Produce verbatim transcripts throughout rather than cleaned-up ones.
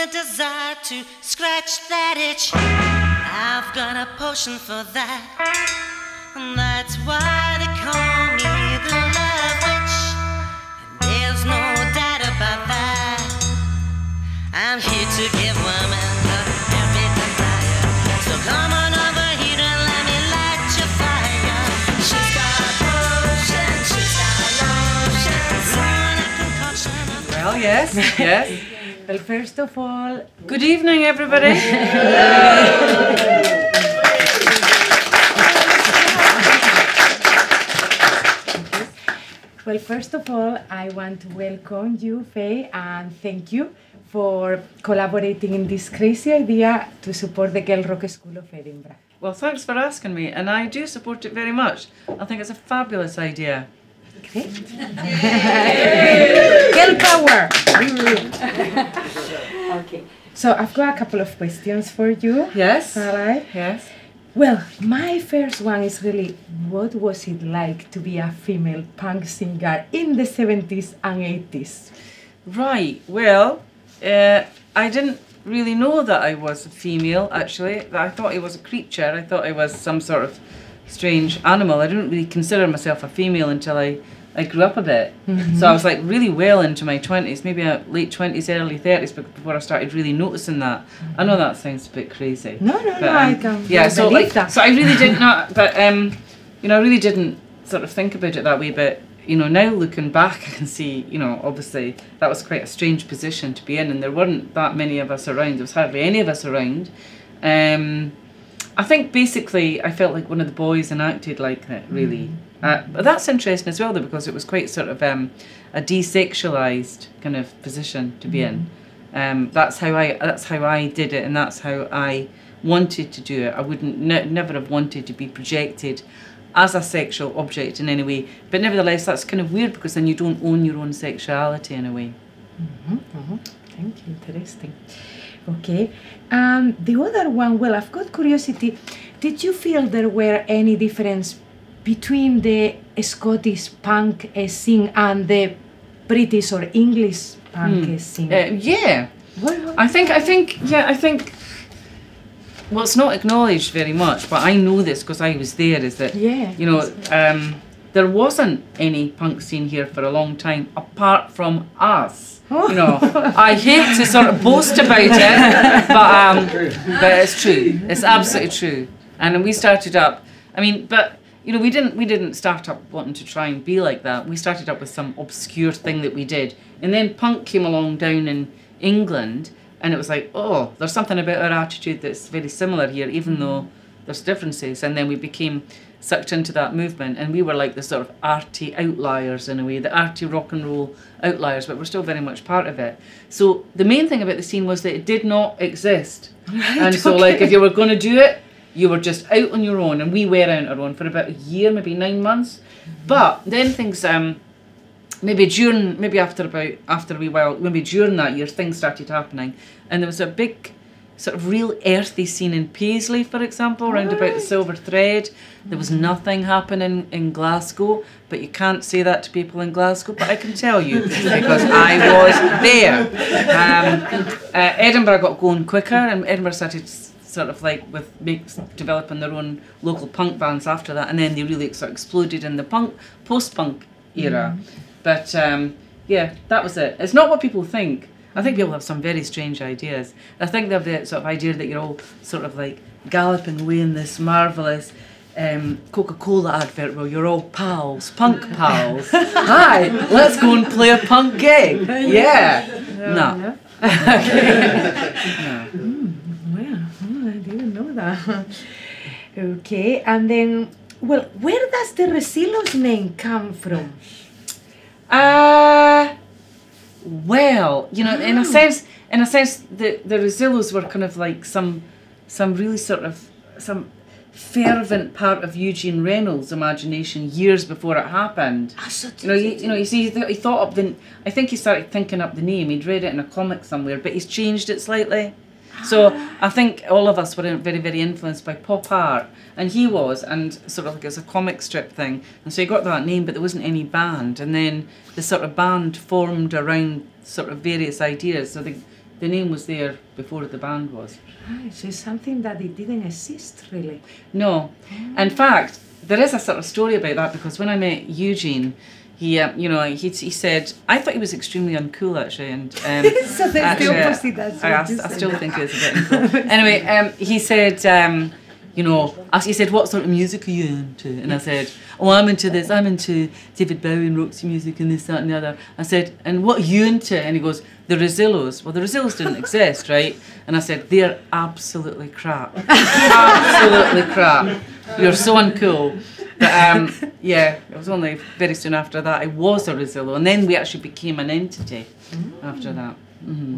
desire to scratch that itch. I've got a potion for that, and that's why they call me the love witch. And there's no doubt about that. I'm here to give women the every desire. So come on over here and let me light your fire. She's got a potion, she's got a lotion, someone a concoction of. Well, yes, yes. Well, first of all, good evening, everybody. Well, first of all, I want to welcome you, Faye, and thank you for collaborating in this crazy idea to support the Girl Rock School of Edinburgh. Well, thanks for asking me, and I do support it very much. I think it's a fabulous idea. Great. Girl power! Okay, so I've got a couple of questions for you. Yes. All right. Yes. Well, my first one is really, what was it like to be a female punk singer in the seventies and eighties? Right, well, uh, I didn't really know that I was a female, actually. I thought I was a creature. I thought I was some sort of strange animal. I didn't really consider myself a female until I, I grew up a bit. Mm-hmm. So I was like really well into my twenties, maybe late twenties, early thirties, before I started really noticing that. Mm-hmm. I know that sounds a bit crazy. No, no, but, no, um, I can yeah, so believe like, that. So I really did not, but um, you know, I really didn't sort of think about it that way. But you know, now looking back, I can see, you know, obviously that was quite a strange position to be in, and there weren't that many of us around. There was hardly any of us around. Um, I think basically I felt like one of the boys and acted like it, really. Mm. Uh, but that's interesting as well, though, because it was quite sort of um, a desexualized kind of position to be mm. in. Um, that's how I. That's how I did it, and that's how I wanted to do it. I wouldn't ne never have wanted to be projected as a sexual object in any way. But nevertheless, that's kind of weird because then you don't own your own sexuality in a way. Mm-hmm, mm-hmm. Thank you. Interesting. Okay. Um, the other one. Well, I've got curiosity. Did you feel there were any difference between the Scottish punk scene and the British or English punk mm. scene? Uh, yeah, what, what? I think. I think. Yeah, I think. Well, it's not acknowledged very much, but I know this because I was there. Is that yeah, you know um, there wasn't any punk scene here for a long time apart from us. Oh. You know, I hate to sort of boast about it, but um, but it's true. It's absolutely true. And we started up. I mean, but. You know, we didn't we didn't start up wanting to try and be like that. We started up with some obscure thing that we did. And then punk came along down in England, and it was like, oh, there's something about our attitude that's very similar here, even though there's differences. And then we became sucked into that movement, and we were like the sort of arty outliers in a way, the arty rock and roll outliers, but we're still very much part of it. So the main thing about the scene was that it did not exist. Right, and so okay. Like if you were going to do it, you were just out on your own, and we were out on our own for about a year, maybe nine months. Mm-hmm. But then things, um, maybe during, maybe after about, after a wee while, maybe during that year, things started happening. And there was a big sort of real earthy scene in Paisley, for example, oh, round right. about the Silver Thread. There was nothing happening in Glasgow, but you can't say that to people in Glasgow, but I can tell you, because I was there. Um, uh, Edinburgh got going quicker, and Edinburgh started sort of like with makes, developing their own local punk bands after that, and then they really sort of exploded in the punk post-punk era. Mm. But um, yeah, that was it. It's not what people think. I think people have some very strange ideas. I think they have the sort of idea that you're all sort of like galloping away in this marvellous um, Coca-Cola advert where you're all pals, punk pals. Hi, let's go and play a punk gig. Yeah. yeah. No. Yeah. No. Mm, well, oh, I didn't know that. Okay, and then, well, where does the Resilos name come from? Uh, well, you know, oh. in a sense, in a sense, the the Resilos were kind of like some, some really sort of some fervent part of Eugene Reynolds' imagination years before it happened. Oh, so you know, you, you know, you see, he, th he thought up the. I think he started thinking up the name. He'd read it in a comic somewhere, but he's changed it slightly. So I think all of us were very, very influenced by pop art, and he was, and sort of like it was a comic strip thing, and so he got that name, but there wasn't any band, and then the sort of band formed around sort of various ideas. So the the name was there before the band was. Right, so it's something that it didn't exist really. No, in fact, there is a sort of story about that, because when I met Eugene, he, uh, you know, he, he said, I thought he was extremely uncool actually, and um, so that's actually, the opposite. That's I, what I, you I said. still think it's a bit uncool. Anyway, um, he said, um, you know, he said, what sort of music are you into? And I said, oh, I'm into this, I'm into David Bowie and Roxy music and this, that and the other. I said, and what are you into? And he goes, the Rosillos. Well, the Rosillos didn't exist, right? And I said, they're absolutely crap. Absolutely crap. You're so uncool. But um, yeah, it was only very soon after that I was a Rosillo, and then we actually became an entity mm. after that. Mm-hmm.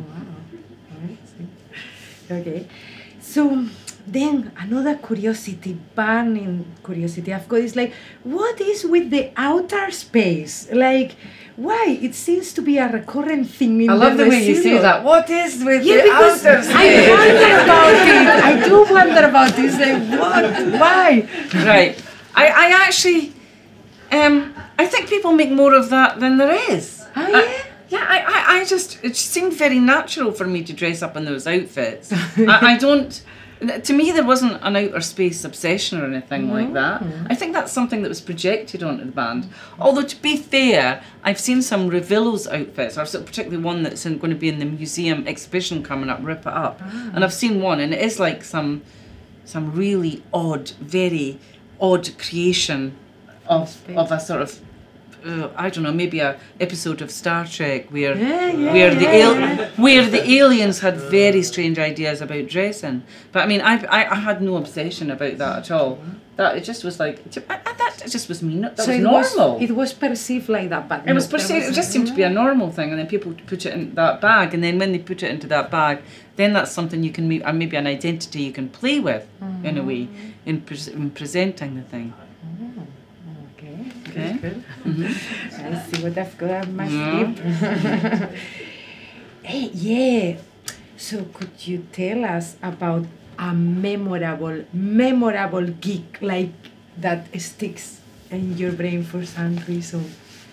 Wow. Okay. So then another curiosity, burning curiosity I've got is like, what is with the outer space? Like, why? It seems to be a recurrent thing in the I love the way you say that. What is with yeah, the because outer space? I wonder about it. I do wonder about this. Like, what? Why? Right. I, I actually, um, I think people make more of that than there is. Oh, yeah? I, yeah, I, I, I just, it seemed very natural for me to dress up in those outfits. I, I don't, to me there wasn't an outer space obsession or anything mm-hmm. like that. I think that's something that was projected onto the band. Although to be fair, I've seen some Revillo's outfits, or particularly one that's in, going to be in the museum exhibition coming up, Rip It Up. Ah. And I've seen one, and it is like some, some really odd, very odd creation of of a sort of uh, I don't know, maybe a episode of Star Trek where yeah, yeah, where the yeah, al yeah. where the aliens had very strange ideas about dressing. But I mean, I I, I had no obsession about that at all. That it just was like I, I, that just was me. That so was it normal. Was, it was perceived like that, but it was perceived. It just seemed to be a normal thing, and then people put it in that bag, and then when they put it into that bag, then that's something you can make, uh, maybe an identity you can play with mm-hmm. in a way in, pre in presenting the thing. Oh, okay. Okay. Good. Mm-hmm. I see what I've got on my Yeah. sleeve. Hey, yeah. So could you tell us about a memorable, memorable gig like that sticks in your brain for some reason?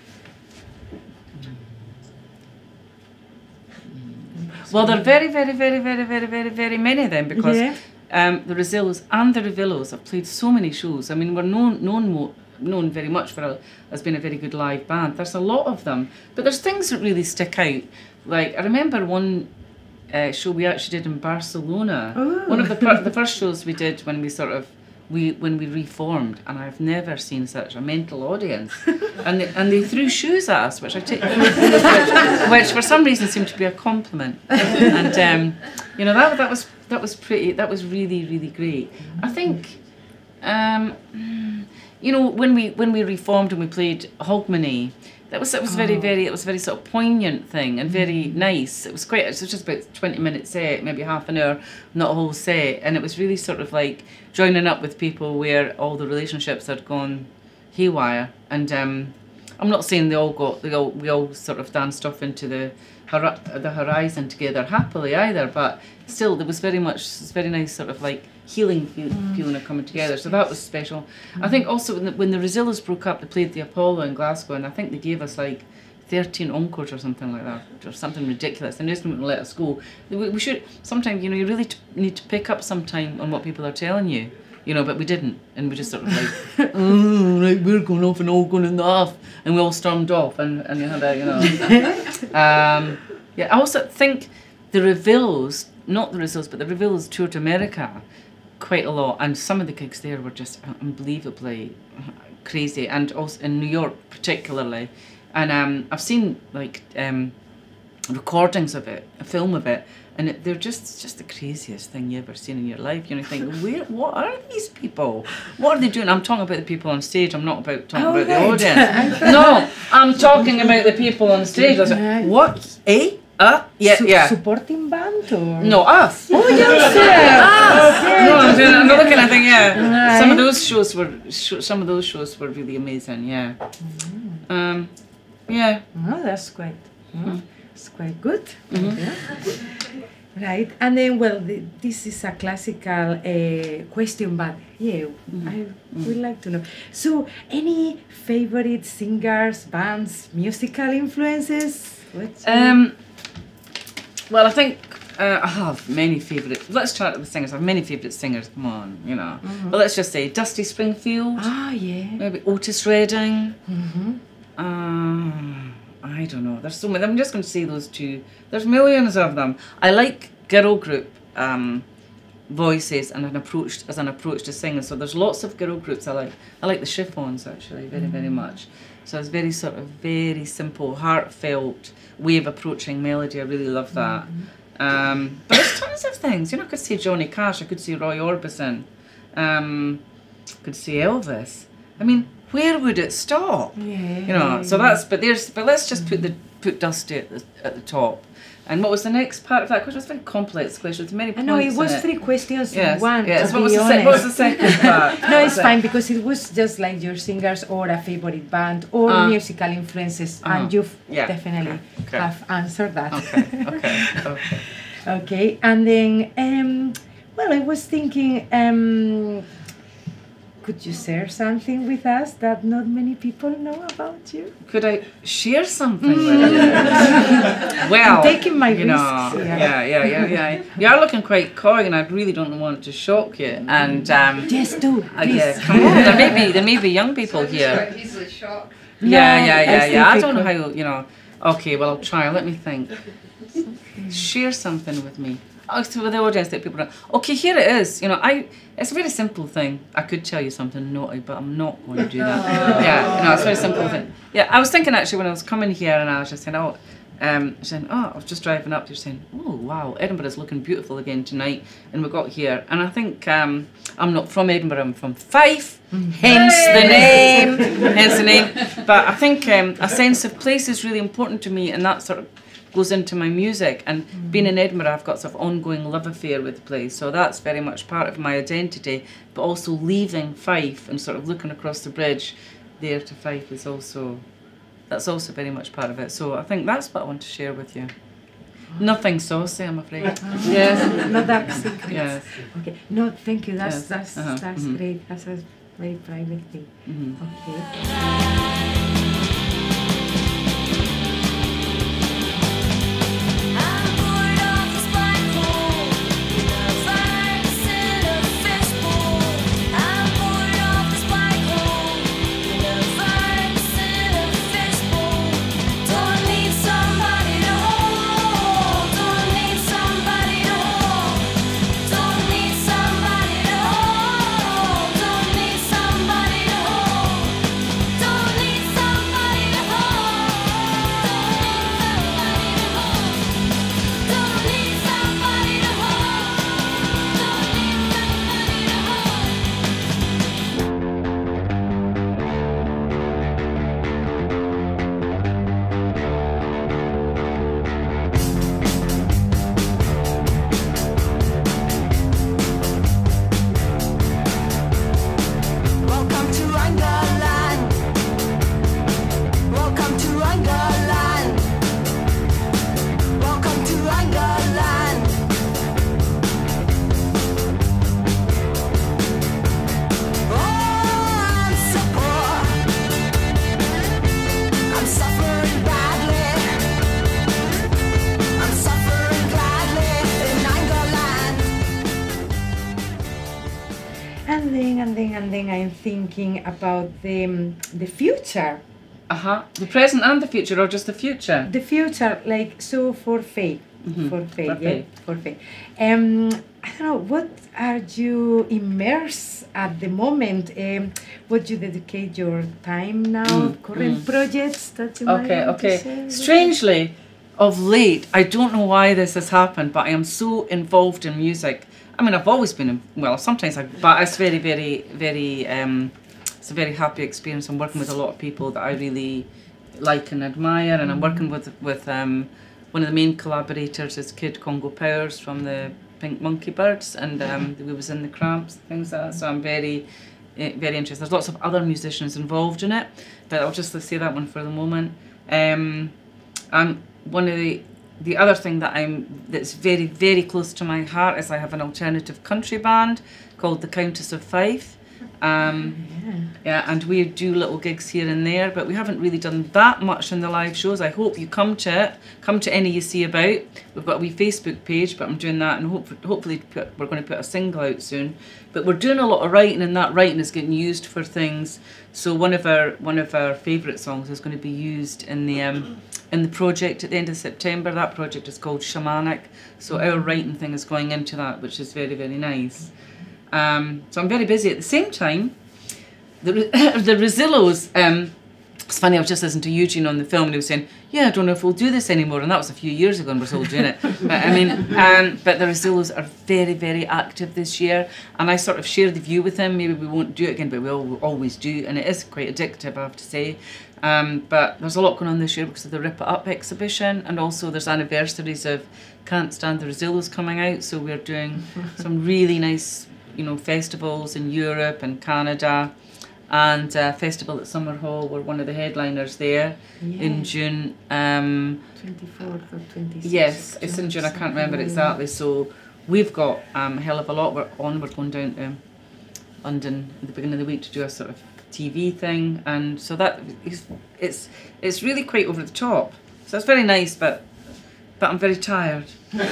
Well, there are very, very, very, very, very, very, very many of them, because yeah. um, the Rosillos and the Revillos have played so many shows. I mean, we're known known mo known very much for a, as being a very good live band. There's a lot of them, but there's things that really stick out. Like I remember one uh, show we actually did in Barcelona. Ooh. One of the fir the first shows we did when we sort of we when we reformed, and I've never seen such a mental audience. and they, and they threw shoes at us, which I take, which, which for some reason seemed to be a compliment. And um, you know that that was that was pretty. That was really really great. I think, um, you know, when we when we reformed and we played Hogmanay. That was it was very very it was a very sort of poignant thing and very nice. It was quite it was just about twenty minute set, maybe half an hour, not a whole set, and it was really sort of like joining up with people where all the relationships had gone haywire. And um, I'm not saying they all got they all we all sort of danced off into the the horizon together happily either, but still there was very much it was very nice sort of like healing feel, mm. feeling of coming together, so that was special. Mm. I think also when the, when the Rosillos broke up, they played the Apollo in Glasgow, and I think they gave us like thirteen encores or something like that, or something ridiculous, and they just wouldn't let us go. We, we should, sometimes, you know, you really t need to pick up some time on what people are telling you, you know, but we didn't, and we just sort of like, oh, right, we're going off and all going in the half, and we all stormed off, and, and you had a, you know. um, yeah, I also think the Revillos, not the Rosillos, but the Revillos toured America quite a lot, and some of the gigs there were just unbelievably crazy, and also in New York particularly. And um, I've seen like um, recordings of it, a film of it, and it, they're just just the craziest thing you've ever seen in your life. You know, you think, where, what are these people? What are they doing? I'm talking about the people on stage. I'm not about talking oh, about right. the audience. No, I'm talking about the people on stage. I was like, what? Eh? Uh, yeah, Su yeah. Supporting band or? No, us. Oh, yes, yeah. us. Yeah, No, I'm doing another kind of thing. Yeah. Right. Some of those shows were. Sh some of those shows were really amazing. Yeah. Mm. Um. Yeah. Oh, that's quite. Oh, it's quite good. Mm-hmm. Yeah. Right, and then well, the, this is a classical uh, question, but yeah, Mm-hmm. I would like to know. So, any favorite singers, bands, musical influences? What's Um. Well, I think Uh, I have many favourite. Let's chat about the singers. I have many favourite singers. Come on, you know. Mm-hmm. But let's just say Dusty Springfield. Ah, yeah. Maybe Otis Redding. Mm-hmm. Um, I don't know. There's so many. I'm just going to say those two. There's millions of them. I like girl group um, voices and an approach as an approach to singing. So there's lots of girl groups I like. I like the Chiffons actually very mm-hmm. very much. So it's very sort of very simple, heartfelt way of approaching melody. I really love that. Mm-hmm. Um, but there's tons of things. You know, I could say Johnny Cash. I could say Roy Orbison. Um, I could say Elvis. I mean, where would it stop? Yeah. You know. So that's. But there's. But let's just put the put Dusty at the at the top. And what was the next part of that question? It was a very complex question. There's many I know, it was in it. three questions yes, in one, yes. to What was, be the honest. what was the second part? No, it's fine, because it was just like your singers or a favorite band or uh, musical influences, uh, and you've yeah, definitely okay, okay. have answered that. Okay, okay, okay. Okay, and then, um, well, I was thinking, um, could you share something with us that not many people know about you? Could I share something with you? Well, I'm taking my you know, risks. yeah, yeah, yeah, yeah. You are looking quite coy, and I really don't want to shock you. And um, Yes, do. uh, yeah, come on. There may be there may be young people here. Easily shocked. Yeah, No, yeah, yeah, it's yeah. I don't know difficult. how you know. Okay, well, I'll try. Let me think. Share something with me. Oh, so with the audience that people don't. Okay, here it is. You know, I. It's a very simple thing. I could tell you something naughty, but I'm not going to do that. Yeah, you know, it's a very simple thing. Yeah, I was thinking actually when I was coming here, and I was just saying, oh, um, saying, oh, I was just driving up. You're saying, oh wow, Edinburgh is looking beautiful again tonight, and we got here, and I think um, I'm not from Edinburgh. I'm from Fife, hence the name, hence the name. But I think um, a sense of place is really important to me, and that sort of goes into my music. And mm. being in Edinburgh, I've got sort of ongoing love affair with the place, so that's very much part of my identity. But also leaving Fife and sort of looking across the bridge there to Fife is also, that's also very much part of it. So I think that's what I want to share with you. Nothing saucy, I'm afraid. Yes. No dark secrets. Yes. Okay. No, thank you. That's Yes. that's Uh-huh. that's Mhm. great. That's a very private thing. Mm-hmm. Okay. And then, and then, and then I'm thinking about the um, the future. Uh-huh. The present and the future, or just the future? The future, like, so for Faye, Mhm. for Faye, For yeah, Faye. for Faye. Um, I don't know, what are you immersed at the moment? Um, what you dedicate your time now? Mm, Current mm. projects that you might Okay, want to okay. share? Strangely, of late, I don't know why this has happened, but I am so involved in music. I mean, I've always been, in, well, sometimes I, but it's very, very, very, um, it's a very happy experience. I'm working with a lot of people that I really like and admire, and I'm working with, with um, one of the main collaborators is Kid Congo Powers from the Pink Monkey Birds, and um, we was in the Cramps, things like that, so I'm very, eh, very interested. There's lots of other musicians involved in it, but I'll just say that one for the moment. Um, I'm one of the The other thing that I'm that's very, very close to my heart is I have an alternative country band called the Countess of Fife, Um, yeah. yeah, and we do little gigs here and there, but we haven't really done that much in the live shows. I hope you come to it, come to any you see about. We've got a wee Facebook page, but I'm doing that, and hope, hopefully put, we're going to put a single out soon. But we're doing a lot of writing, and that writing is getting used for things. So one of our one of our favourite songs is going to be used in the um, in the project at the end of September. That project is called Shamanic. So our writing thing is going into that, which is very, very nice. Um, so I'm very busy. At the same time, the the Rosillos, um, it's funny, I was just listening to Eugene on the film and he was saying, yeah, I don't know if we'll do this anymore, and that was a few years ago and we're still doing it. But I mean, um, but the Rosillos are very, very active this year, and I sort of share the view with them. Maybe we won't do it again, but we all, always do, and it is quite addictive, I have to say. Um, but there's a lot going on this year because of the Rip It Up exhibition, and also there's anniversaries of Can't Stand the Rosillos coming out, so we're doing some really nice, you know, festivals in Europe and Canada, and a festival at Summer Hall. We're one of the headliners there yeah. in June. Um, twenty-fourth or twenty-sixth. Yes, it's in June, I can't remember exactly. So we've got um, a hell of a lot. We're on, we're going down to London at the beginning of the week to do a sort of T V thing, and so that is, it's, it's really quite over the top. So it's very nice, but but I'm very tired.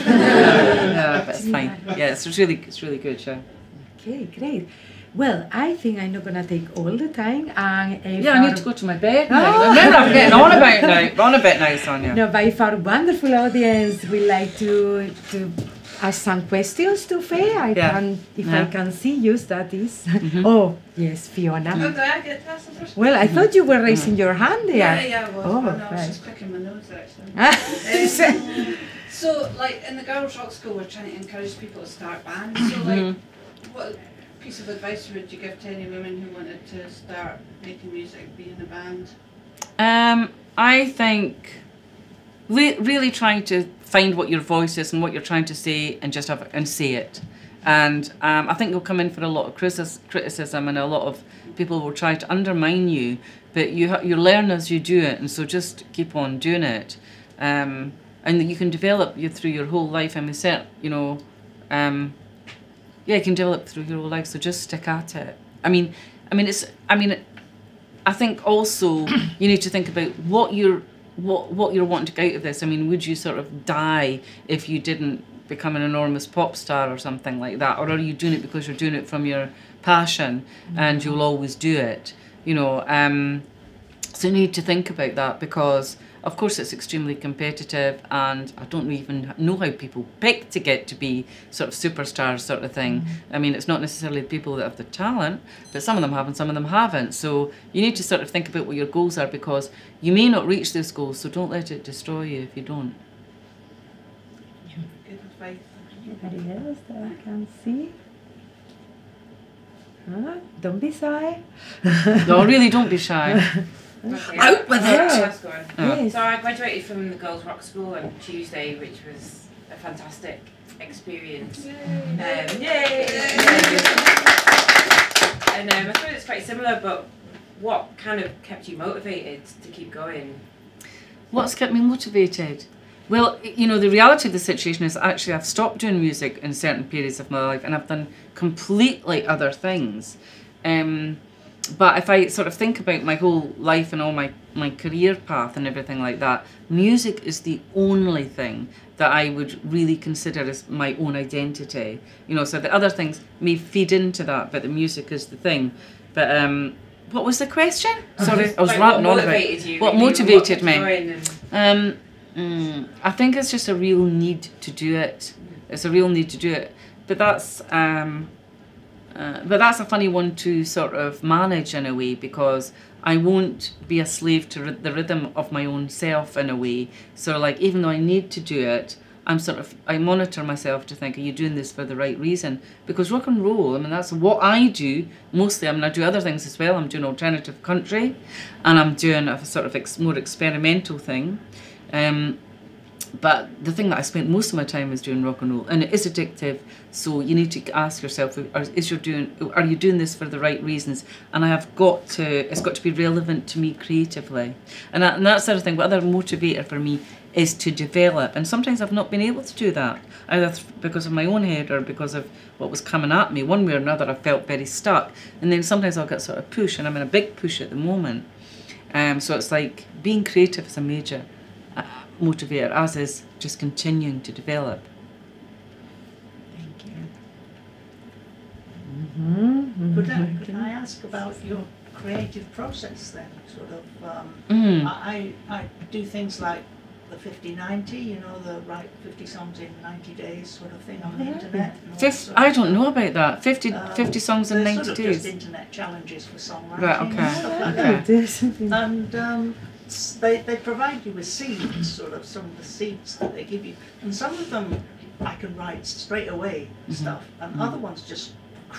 Yeah, but it's fine. Yeah, it's really, it's really good, yeah. Okay, great. Well, I think I'm not going to take all the time. And if yeah, I need to go to my bed now. Oh. Remember, I'm getting on about now. On a bit now, Sonia. No, but if our wonderful audience would like to to ask some questions to Fay, I yeah. can, if yeah. I can see you, that is. Mm-hmm. Oh, yes, Fiona. Oh, do I get to ask the first Well, I thought you were raising mm-hmm. your hand there. Yeah, yeah, I was. Oh, I, know, right. I was just picking my nose, actually. um, so, like, in the Girls' Rock School, we're trying to encourage people to start bands. So, like, mm-hmm. what piece of advice would you give to any women who wanted to start making music, be in a band? Um, I think re really trying to find what your voice is and what you're trying to say, and just have and say it. And um, I think you'll come in for a lot of criticism, and a lot of people will try to undermine you. But you ha you learn as you do it, and so just keep on doing it. Um, and you can develop you through your whole life. I mean, set you know. Um, Yeah, you can develop through your whole life, so just stick at it. I mean, I mean, it's. I mean, I think also you need to think about what you're, what what you're wanting to get out of this. I mean, would you sort of die if you didn't become an enormous pop star or something like that, or are you doing it because you're doing it from your passion mm-hmm. and you'll always do it? You know, um, so you need to think about that, because of course it's extremely competitive, and I don't even know how people pick to get to be sort of superstars sort of thing. Mm-hmm. I mean, it's not necessarily people that have the talent, but some of them have and some of them haven't. So you need to sort of think about what your goals are, because you may not reach those goals, so don't let it destroy you if you don't. Good advice. Anybody else that I can see? Huh? Don't be shy. No, really, don't be shy. Okay. Out with it! Oh. Yes. So I graduated from the Girls' Rock School on Tuesday, which was a fantastic experience. Yay! Um, yay! And um, I suppose it's quite similar, but what kind of kept you motivated to keep going? What's kept me motivated? Well, you know, the reality of the situation is actually I've stopped doing music in certain periods of my life, and I've done completely other things. Um, But if I sort of think about my whole life and all my, my career path and everything like that, music is the only thing that I would really consider as my own identity. You know, so the other things may feed into that, but the music is the thing. But um, what was the question? Sorry, I was like ranting on about motivated you, what really, motivated what me. Um, mm, I think it's just a real need to do it. It's a real need to do it. But that's... Um, Uh, but that's a funny one to sort of manage in a way, because I won't be a slave to ry the rhythm of my own self in a way. So like, even though I need to do it, I'm sort of, I monitor myself to think, are you doing this for the right reason? Because rock and roll, I mean, that's what I do mostly. I mean, I do other things as well. I'm doing alternative country, and I'm doing a sort of ex more experimental thing. Um, But the thing that I spent most of my time is doing rock and roll, and it is addictive. So you need to ask yourself: Is you doing? Are you doing this for the right reasons? And I have got to. It's got to be relevant to me creatively, and, that, and that's the other thing. What other motivator for me is to develop. And sometimes I've not been able to do that, either th because of my own head or because of what was coming at me. One way or another, I felt very stuck. And then sometimes I'll get sort of push, and I'm in a big push at the moment. Um, so it's like being creative is a major uh, motivator, as is just continuing to develop. Thank you. Mm-hmm. Could I, could I ask about your creative process then? Sort of, um, Mm. I, I do things like the fifty ninety, you know, the write fifty songs in ninety days sort of thing on the internet. And all Fif that I sort don't of know stuff. about that. fifty, Um, fifty songs in they're ninety sort of days. just internet challenges for songwriting. Right, okay, And stuff like that. okay. And um, s- they, they provide you with seeds, sort of some of the seeds that they give you. And some of them I can write straight away stuff, and Mhm. other ones just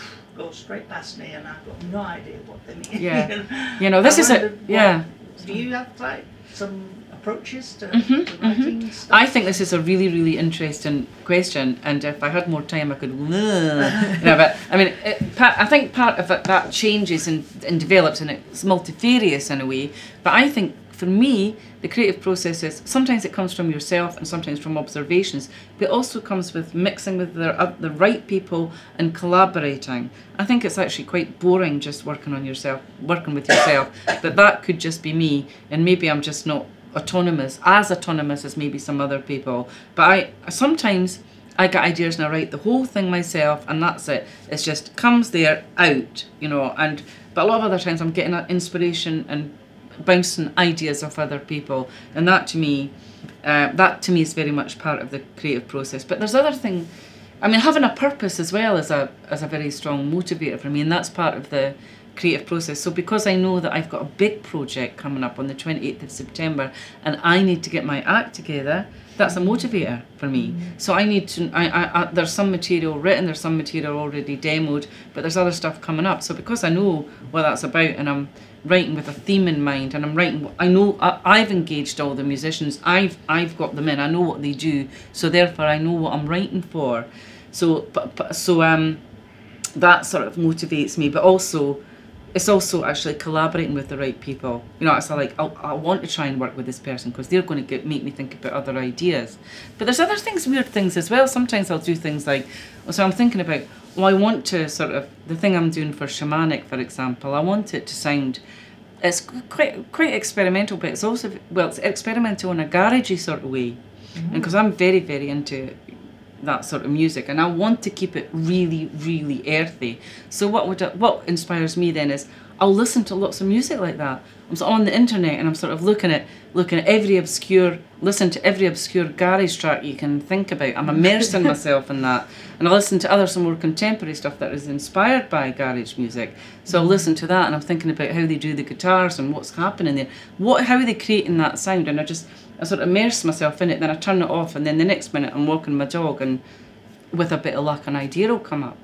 go straight past me and I've got no idea what they mean. Yeah. You know, this I is a, wondered what- yeah. Do you have like some approaches to, Mhm, to writing stuff? I think this is a really, really interesting question, and if I had more time, I could. you know, but I mean, it, part, I think part of it that changes and, and develops, and it's multifarious in a way. But I think for me, the creative process is sometimes it comes from yourself, and sometimes from observations. But it also comes with mixing with the uh, the right people and collaborating. I think it's actually quite boring just working on yourself, working with yourself. But that could just be me, and maybe I'm just not autonomous, as autonomous as maybe some other people. But I sometimes I get ideas and I write the whole thing myself, and that's it. It's just comes there out, you know. And but a lot of other times I'm getting that inspiration and bouncing ideas off other people, and that to me, uh, that to me is very much part of the creative process. But there's other thing. I mean, having a purpose as well is a as a very strong motivator for me, and that's part of the creative process. So because I know that I've got a big project coming up on the twenty-eighth of September and I need to get my act together, that's a motivator for me. Mm-hmm. So I need to, I, I, I, there's some material written, there's some material already demoed, but there's other stuff coming up. So because I know what that's about, and I'm writing with a theme in mind, and I'm writing, I know I, I've engaged all the musicians, I've, I've got them in, I know what they do, so therefore I know what I'm writing for. So, but, but, so um, that sort of motivates me, but also, it's also actually collaborating with the right people. You know, it's like, I'll, I want to try and work with this person because they're going to get, make me think about other ideas. But there's other things, weird things as well. Sometimes I'll do things like, so I'm thinking about, well, I want to sort of, the thing I'm doing for shamanic, for example, I want it to sound, it's quite quite experimental, but it's also, well, it's experimental in a garagey sort of way. Mm-hmm. And because I'm very, very into that sort of music, and I want to keep it really, really earthy. So what would I, what inspires me then is I'll listen to lots of music like that. I'm sort of on the internet and I'm sort of looking at looking at every obscure, listen to every obscure garage track you can think about. I'm immersing myself in that, and I listen to other some more contemporary stuff that is inspired by garage music. So I'll listen to that, and I'm thinking about how they do the guitars and what's happening there, what how are they creating that sound, and I just. I sort of immerse myself in it, then I turn it off, and then the next minute I'm walking my dog, and with a bit of luck an idea will come up.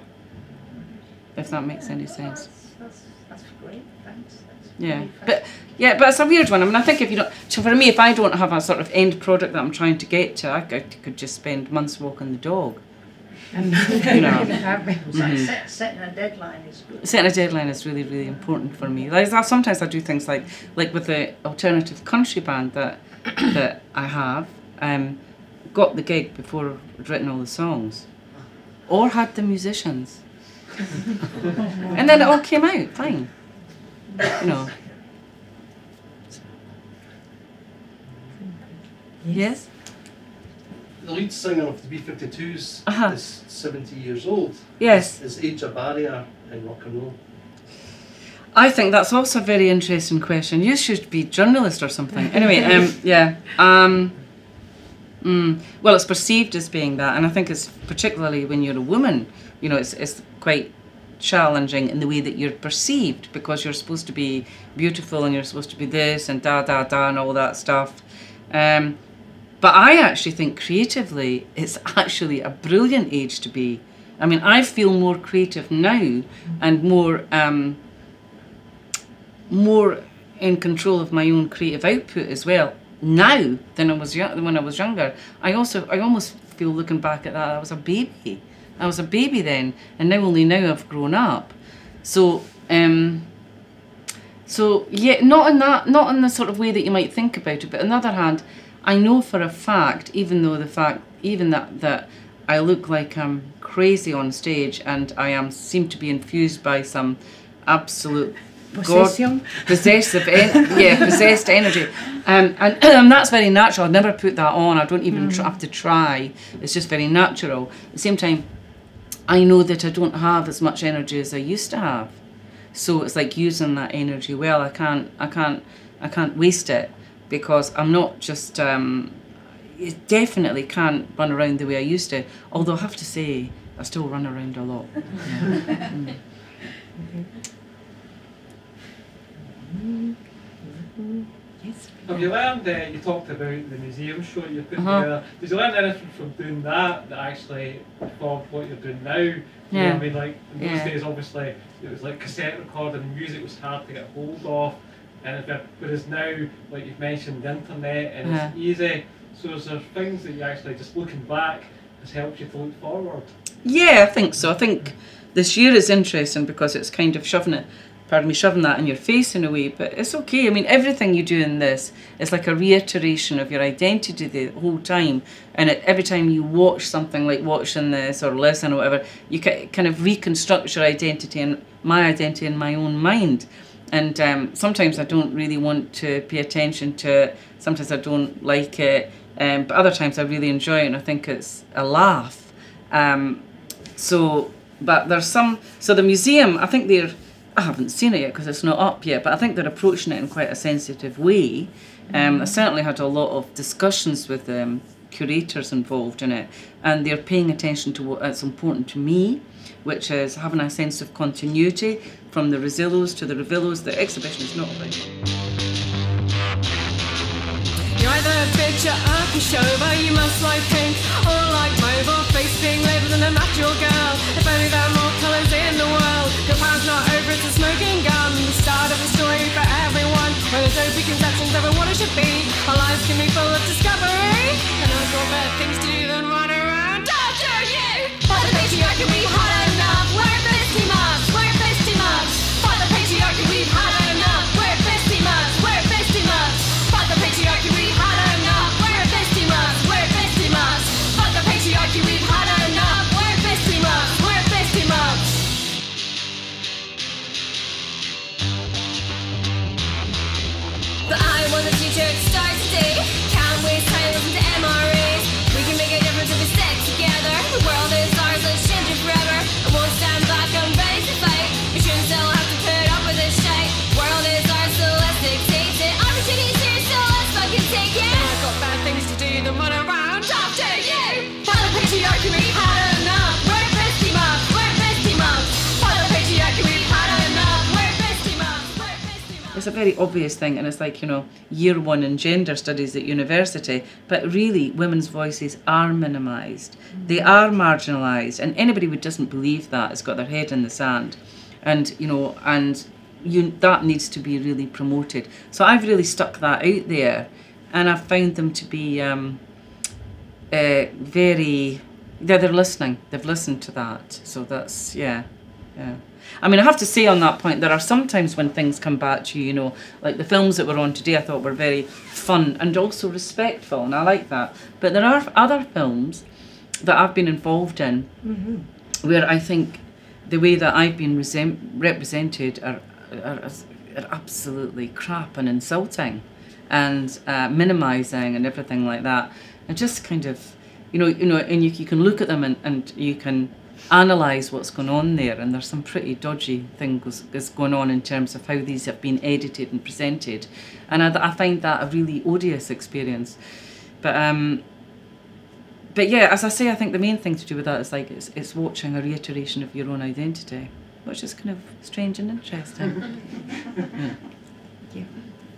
If that makes any sense. That's, that's, that's great, thanks. That's Yeah, really but yeah, but it's a weird one. I mean, I think if you don't, so for me, if I don't have a sort of end product that I'm trying to get to, I could, could just spend months walking the dog. And You know. It's like Mhm. set, setting a deadline is good. Setting a deadline is really, really important for me. Like I, sometimes I do things like, like with the alternative country band that that I have, um, got the gig before I'd written all the songs, or had the musicians, and then it all came out fine. You know. Yes. The lead singer of the B fifty-twos Uh-huh. is seventy years old. Yes. Is age a barrier in rock and roll? I think that's also a very interesting question. You should be a journalist or something. Anyway, um, yeah. Um, mm, well, it's perceived as being that, and I think it's particularly when you're a woman, you know, it's, it's quite challenging in the way that you're perceived, because you're supposed to be beautiful and you're supposed to be this and da da da and all that stuff. Um, but I actually think creatively it's actually a brilliant age to be. I mean, I feel more creative now and more... Um, more in control of my own creative output as well now than I was young, when I was younger. I also, I almost feel looking back at that, I was a baby. I was a baby then, and now only now I've grown up. So, um, so yeah, not in that, not in the sort of way that you might think about it. But on the other hand, I know for a fact, even though the fact, even that, that I look like I'm crazy on stage and I am seem to be infused by some absolute Possession? God, possessive, en yeah, possessed energy, um, and, and that's very natural. I'd never put that on. I don't even mm. try, have to try. It's just very natural. At the same time, I know that I don't have as much energy as I used to have, so it's like using that energy well. I can't, I can't, I can't waste it because I'm not just. Um, you definitely can't run around the way I used to. Although I have to say, I still run around a lot. Yeah. mm. Yes. Have you learned, uh, you talked about the museum show you put uh-huh. together, did you learn anything from doing that that actually informed what you're doing now? You yeah. know, I mean, like, in those yeah. days, obviously, it was like cassette recording, and music was hard to get hold of, and if it, whereas now, like you've mentioned, the internet, and uh-huh. it's easy, so is there things that you actually, just looking back, has helped you to look forward? Yeah, I think so. I think this year is interesting because it's kind of shoving it, pardon me, shoving that in your face in a way, but it's okay. I mean, everything you do in this is like a reiteration of your identity the whole time, and it, every time you watch something like watching this or listen or whatever, you ca kind of reconstruct your identity and my identity in my own mind. And um, sometimes I don't really want to pay attention to it, sometimes I don't like it, um, but other times I really enjoy it and I think it's a laugh. Um, so, but there's some, so the museum, I think they're, I haven't seen it yet because it's not up yet, but I think they're approaching it in quite a sensitive way. Um, I certainly had a lot of discussions with um, curators involved in it, and they're paying attention to what's important to me, which is having a sense of continuity from the Rosillos to the Revillos. The exhibition is not about it. You're either a bitch or a pushover, you must like pink or like mauve, or face being labelled an unnatural girl. If only there were more colours in the world. Your pound's not over, it's a smoking gun. The start of a story for everyone, where there's no preconceptions over what it should be. Our lives can be full of discovery, and I've got better things to do than run around after you. For the patriarchy we've had enough, we're this too much, we're this too much. For the patriarchy we've had enough, we're this too much, we're this too much. For the patriarchy we've had enough, we're this too much, we're this too much. For the patriarchy we've had enough, we're this too much, we're this too much. But I want the future to start today. Can't waste time listening to M R As. We can make a difference if we stick together. The world is ours, let's change it forever. I won't stand back, I'm ready to fight. We shouldn't still have to put up with this shit. World is ours, so let's dictate it. Opportunity's here, so let's fucking take it. I've got bad things to do than run around after you. For the patriarchy we've had enough, we're this too much, we're this too much. For the patriarchy we've had enough, we're this too much, we're this too much. It's a very obvious thing, and it's like, you know, year one in gender studies at university, but really women's voices are minimised. They are marginalised, and anybody who doesn't believe that has got their head in the sand. And, you know, and you, that needs to be really promoted. So I've really stuck that out there, and I've found them to be um, uh, very, yeah, they're listening. They've listened to that. So that's, yeah, yeah. I mean, I have to say on that point, there are sometimes when things come back to you, you know, like the films that were on today, I thought were very fun and also respectful, and I like that. But there are other films that I've been involved in mm-hmm. where I think the way that I've been represented are, are, are absolutely crap and insulting and uh, minimising and everything like that. And just kind of, you know, you know, and you, you can look at them and, and you can analyse what's going on there, and there's some pretty dodgy things is going on in terms of how these have been edited and presented, and I, I find that a really odious experience. But um, but yeah, as I say, I think the main thing to do with that is like it's, it's watching a reiteration of your own identity, which is kind of strange and interesting. Yeah. Thank you.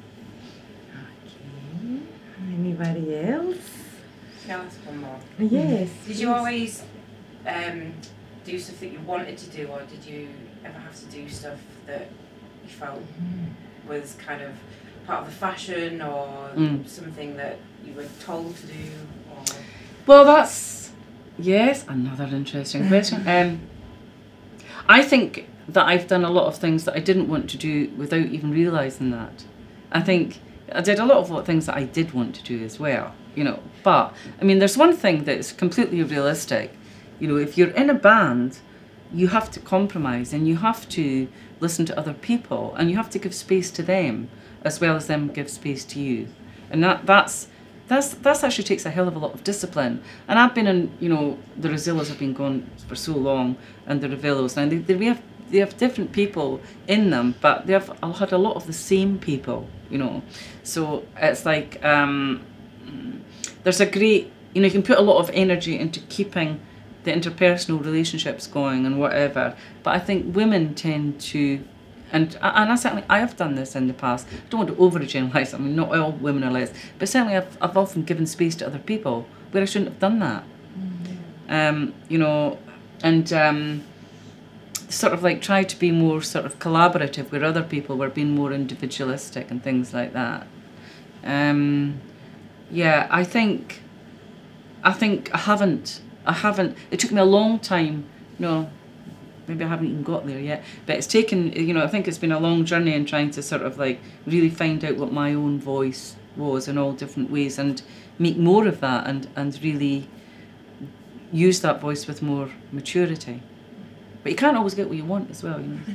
Okay. Anybody else? Can I ask one more? Yes. Did you always um, do stuff that you wanted to do, or did you ever have to do stuff that you felt mm. was kind of part of the fashion, or mm. something that you were told to do? Or? Well, that's, yes, another interesting question. Um, I think that I've done a lot of things that I didn't want to do without even realising that. I think I did a lot of things that I did want to do as well, you know. But, I mean, there's one thing that's completely realistic. You know, if you're in a band, you have to compromise and you have to listen to other people and you have to give space to them as well as them give space to you. And that that's that's that's actually takes a hell of a lot of discipline. And I've been in, you know, the Rosillos have been going for so long, and the Revillos, and they, they have they have different people in them, but they have had a lot of the same people, you know. So it's like um, there's a great, you know, you can put a lot of energy into keeping the interpersonal relationships going and whatever, but I think women tend to, and and I certainly I have done this in the past. I don't want to overgeneralise. I mean, not all women are like this, but certainly I've I've often given space to other people where I shouldn't have done that. Mm-hmm. Um, you know, and um, sort of like try to be more sort of collaborative where other people were being more individualistic and things like that. Um, yeah, I think I think I haven't. I haven't, it took me a long time, you know, maybe I haven't even got there yet, but it's taken, you know, I think it's been a long journey in trying to sort of like really find out what my own voice was in all different ways and make more of that and, and really use that voice with more maturity. But you can't always get what you want as well, you know.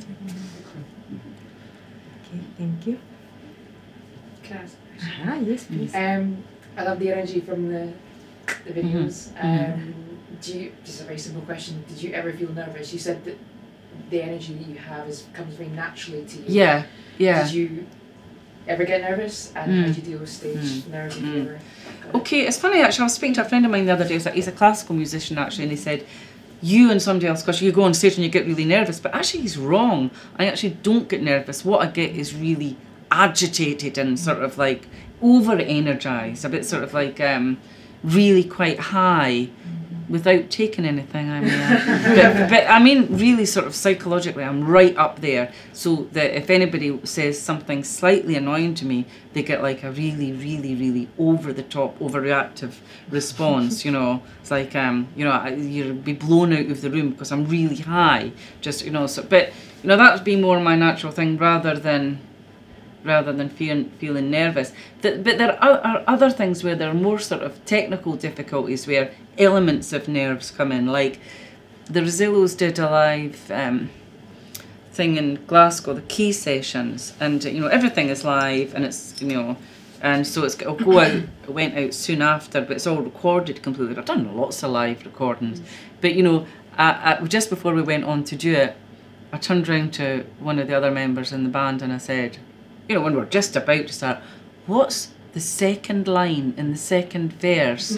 Okay, thank you. Can I ask? Ah, yes, please. Um, I love the energy from the, the videos. Mm-hmm. Um, do you, just a very simple question, did you ever feel nervous? You said that the energy that you have is comes very naturally to you. Yeah, yeah. Did you ever get nervous? And Mm. how did you deal with stage Mm. nerves if Mm. you ever got it? Okay, it's funny actually, I was speaking to a friend of mine the other day, he's a, he's a classical musician actually, and he said, you and somebody else, because you go on stage and you get really nervous, but actually he's wrong. I actually don't get nervous. What I get is really agitated and sort of like over-energised, a bit sort of like um, really quite high without taking anything, I mean. but, but I mean really sort of psychologically I'm right up there, so that if anybody says something slightly annoying to me, they get like a really, really, really over-the-top, overreactive response, you know. It's like, um, you know, you'll be blown out of the room because I'm really high, just, you know, so, but, you know, that would be more my natural thing rather than rather than feeling, feeling nervous. But there are other things where there are more sort of technical difficulties where elements of nerves come in, like the Rosillos did a live um, thing in Glasgow, the key sessions, and you know everything is live and it's, you know, and so it's, it'll go out, it went out soon after, but it's all recorded completely. I've done lots of live recordings, but you know, I, I, just before we went on to do it, I turned round to one of the other members in the band and I said, you know, when we're just about to start, what's the second line in the second verse of,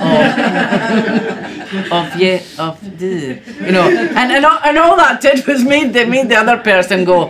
of yeah, of the, you know, and, and, all, and all that did was made the, made the other person go,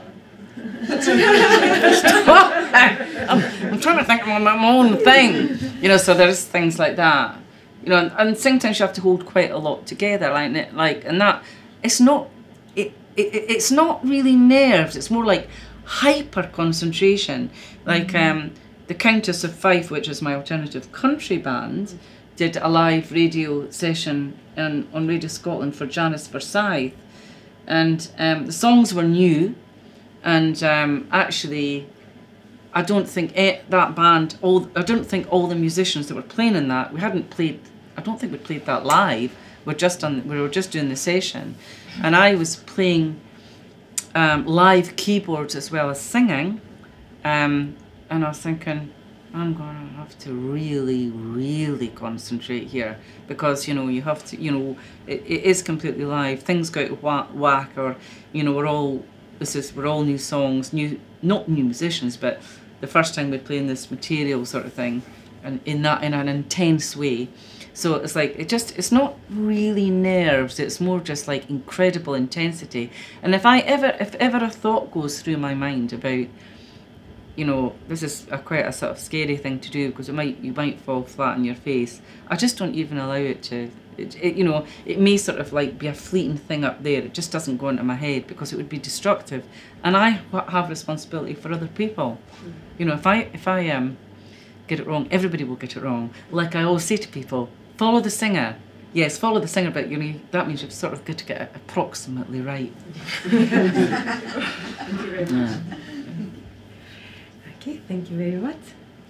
stop, I'm, I'm trying to think of my, my own thing, you know, so there's things like that, you know, and, and sometimes you have to hold quite a lot together, like, like and that, it's not, it, it, it's not really nerves, it's more like hyper concentration. Like mm-hmm. um, the Countess of Fife, which is my alternative country band, did a live radio session in, on Radio Scotland for Janice Forsyth, and um, the songs were new, and um, actually I don't think it, that band, all I don't think all the musicians that were playing in that, we hadn't played, I don't think we played that live, we're just on, we were just doing the session, and I was playing Um, live keyboards as well as singing, um, and I was thinking, I'm gonna have to really, really concentrate here, because you know you have to, you know, it, it is completely live. Things go out of whack, whack, or you know we're all this is we're all new songs, new not new musicians, but the first time we're playing this material sort of thing, and in that in an intense way. So it's like, it just, it's not really nerves, it's more just like incredible intensity. And if I ever, if ever a thought goes through my mind about, you know, this is a quite a sort of scary thing to do because it might, you might fall flat on your face, I just don't even allow it to, it, it, you know, it may sort of like be a fleeting thing up there, it just doesn't go into my head because it would be destructive. And I have responsibility for other people. You know, if I, if I um, get it wrong, everybody will get it wrong. Like I always say to people, follow the singer. Yes, follow the singer, but you know that means you've sort of got to get it approximately right. Thank you very much. Okay, Okay, thank you very much.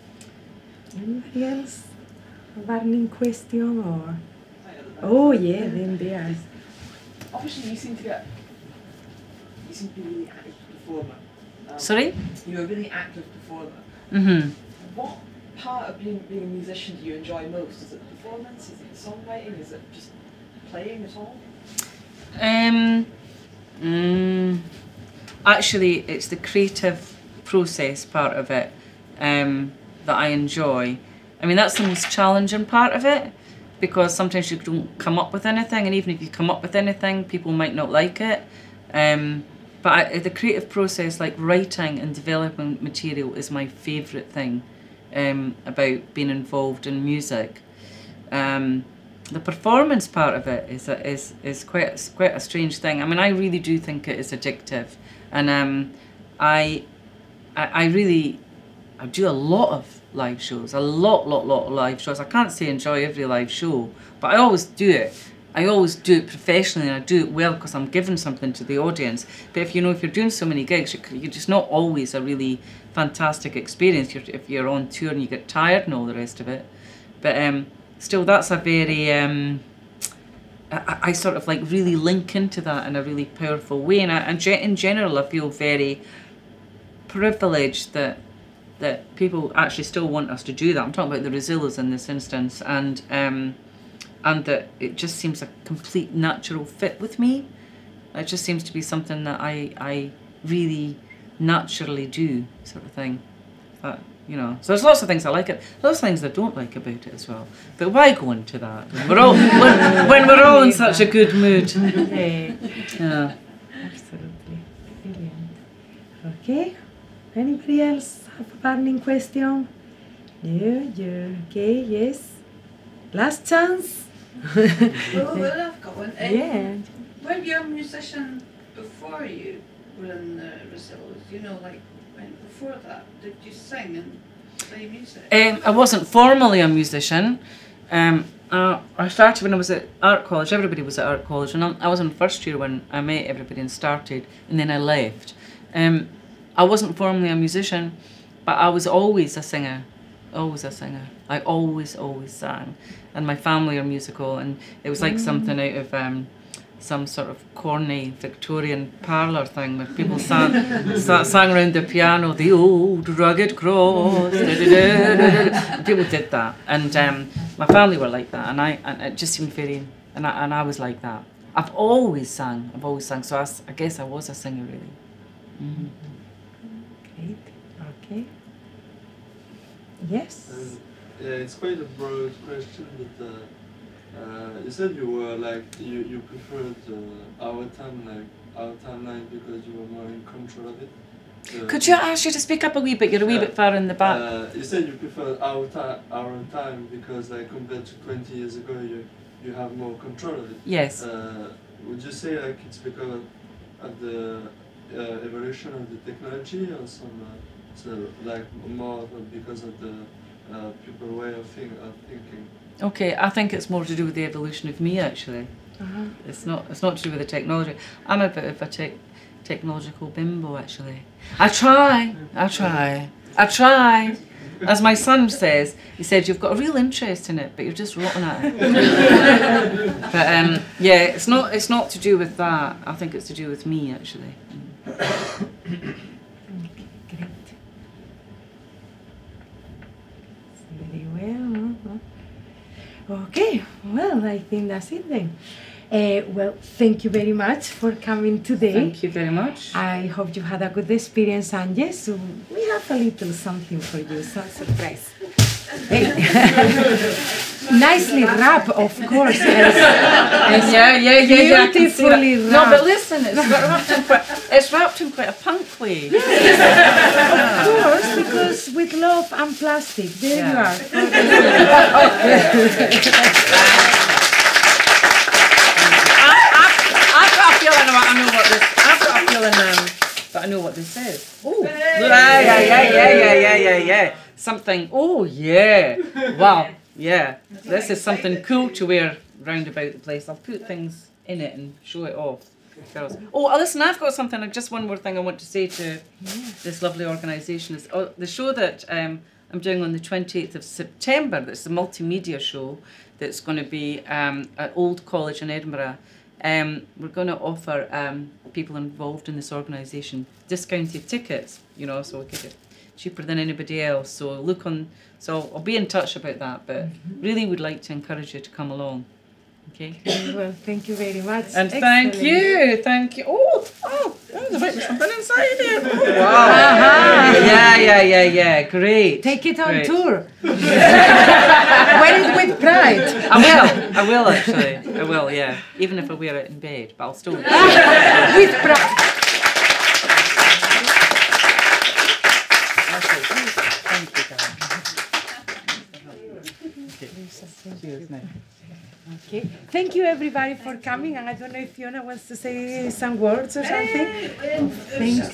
Anybody else? A burning question or? Oh yeah, then there. Obviously, you seem to get. You seem to be a really active performer. Um, Sorry? You're a really active performer. Mm-hmm. What part of being, being a musician do you enjoy most? Is it the performance? Is it songwriting? Is it just playing at all? Um, mm, actually, it's the creative process part of it um, that I enjoy. I mean, that's the most challenging part of it, because sometimes you don't come up with anything, and even if you come up with anything, people might not like it. Um, but I, the creative process, like writing and developing material, is my favourite thing um, about being involved in music. Um, the performance part of it is a, is is quite quite a strange thing. I mean, I really do think it is addictive, and um, I, I I really I do a lot of live shows, a lot, lot, lot of live shows. I can't say enjoy every live show, but I always do it. I always do it professionally, and I do it well because I'm giving something to the audience. But if you know, if you're doing so many gigs, you're just not always a really fantastic experience. You're, if you're on tour and you get tired and all the rest of it. But um, still, that's a very, um, I, I sort of like really link into that in a really powerful way. And, I, and in general, I feel very privileged that that people actually still want us to do that. I'm talking about the Rosillas in this instance, and um, and that it just seems a complete natural fit with me. It just seems to be something that I I really naturally do, sort of thing. But, you know, so there's lots of things I like it, lots of things I don't like about it as well. But why go into that? When we're all when, when we're all in such a good mood. Yeah. Absolutely. Brilliant. Okay. Anybody else have a burning question? Yeah, yeah. Okay, yes. Last chance. Well, well, I've got one. Um, Yeah. Were you a musician before you were in the Rosillas? You know, like when, before that, did you sing and play music? Um, I wasn't formally a musician. Um, uh, I started when I was at art college. Everybody was at art college, and I, I was in first year when I met everybody and started, and then I left. Um, I wasn't formally a musician, but I was always a singer, always a singer. I always, always sang. And my family are musical, and it was like mm. something out of um, some sort of corny Victorian parlour thing where people sang, sang, sang around the piano, the old rugged cross, da, da, da, da, da. People did that. And um, my family were like that, and I and it just seemed very, and I, and I was like that. I've always sang, I've always sang, so I, I guess I was a singer, really. Mm-hmm. Great. Okay. Yes. Um, yeah, it's quite a broad question, but uh, uh, you said you were like you you preferred uh, our time like our timeline because you were more in control of it. Uh, Could you ask you to speak up a wee bit? You're a wee uh, bit far in the back. Uh, you said you preferred our time, our time because like compared to twenty years ago, you you have more control of it. Yes. Uh, would you say like it's because of the uh, evolution of the technology, or some uh, so like more because of the uh, people way of, think, of thinking? Okay, I think it's more to do with the evolution of me, actually. Uh-huh. It's not. It's not to do with the technology. I'm a bit of a tech, technological bimbo, actually. I try. I try. I try. As my son says, he said, "You've got a real interest in it, but you're just rotten at it." But um, yeah, it's not. It's not to do with that. I think it's to do with me, actually. Okay, great. Very well. Okay, well, I think that's it then. Uh, well, thank you very much for coming today. Thank you very much. I hope you had a good experience, and yes, we have a little something for you, some surprise. Hey. Nicely wrapped, of course. As, as yeah, yeah, yeah, yeah. Beautifully wrapped. No, but listen, it's wrapped in quite, it's wrapped in quite a punk way. Of course, because with love and plastic. There Yeah. you are. I've got a feeling I know what this. I've got a feeling um, that I know what this is. Oh, yeah, yeah, yeah, yeah, yeah, yeah, yeah, yeah. Something. Oh, yeah. Wow. Yeah. This is something cool to wear round about the place. I'll put things in it and show it off. girls. Oh, listen, I've got something, just one more thing I want to say to this lovely organisation. Is oh, the show that um, I'm doing on the twenty-eighth of September, that's the multimedia show, that's going to be um, at Old College in Edinburgh. Um, we're going to offer um, people involved in this organisation discounted tickets, you know, so we'll get it cheaper than anybody else. So look on, so I'll be in touch about that, but really would like to encourage you to come along. Okay. Well, thank you very much. And Excellent. thank you, thank you. Oh, oh, oh there might be something inside here. Oh, wow. Uh-huh. Yeah, yeah, yeah, yeah. Great. Take it on Great. tour. Wear it with pride. I will. I will actually. I will. Yeah. Even if I wear it in bed, but I'll still. With pride. Thank you, darling. Okay. Cheers now. Okay. Thank you everybody for coming, and I don't know if Fiona wants to say some words or something. Thanks.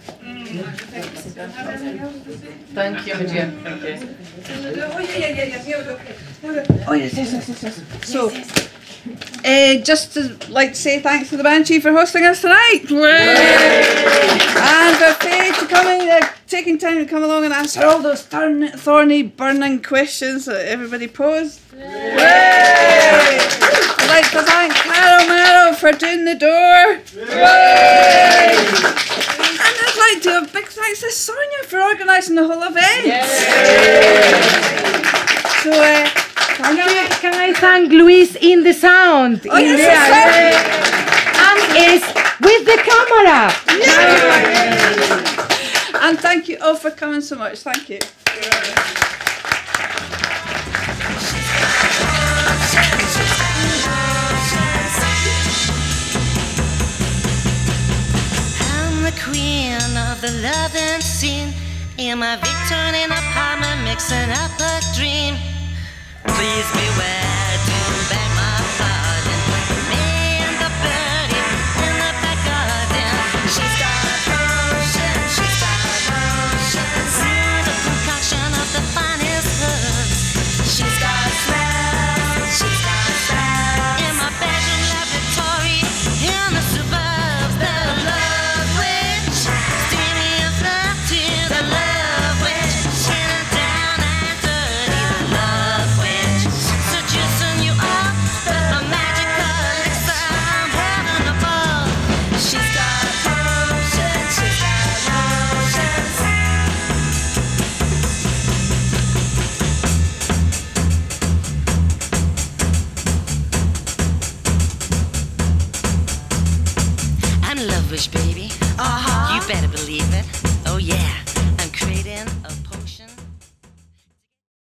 Thank you, Jim. Thank you. Oh, yeah, yeah, yeah, yeah. Here we go. Here we go. Oh, yes, yes, yes, yes, yes. So, uh, just to like to say thanks to the band chief for hosting us tonight. And for Faye to coming, uh, taking time to come along and answer all those thorny, thorny burning questions that everybody posed. I'd like to thank Carol Merrill for doing the door. And I'd like to give a big thanks to Sonia for organising the whole event. So, uh, Can I, can I thank Luis in the sound? Oh, in yes, there, and is with the camera. Yeah. And thank you all for coming so much. Thank you. I'm the queen of the loving scene in my Victorian apartment, mixing up a dream. Please beware to beg my pardon. Me and the birdie in the back garden. She's got potion, she's got potion. The concoction of the finest herbs. She's got smell, she's got smell. In my bedroom laboratory, in the suburbs, the love witch. Steamy and flirty, the love witch. In and down and dirty, the love witch. Seducing you all with my magical elixir from heaven above. She's got potions, she's got potions. I'm love wish, baby. Uh-huh. You better believe it. Oh yeah.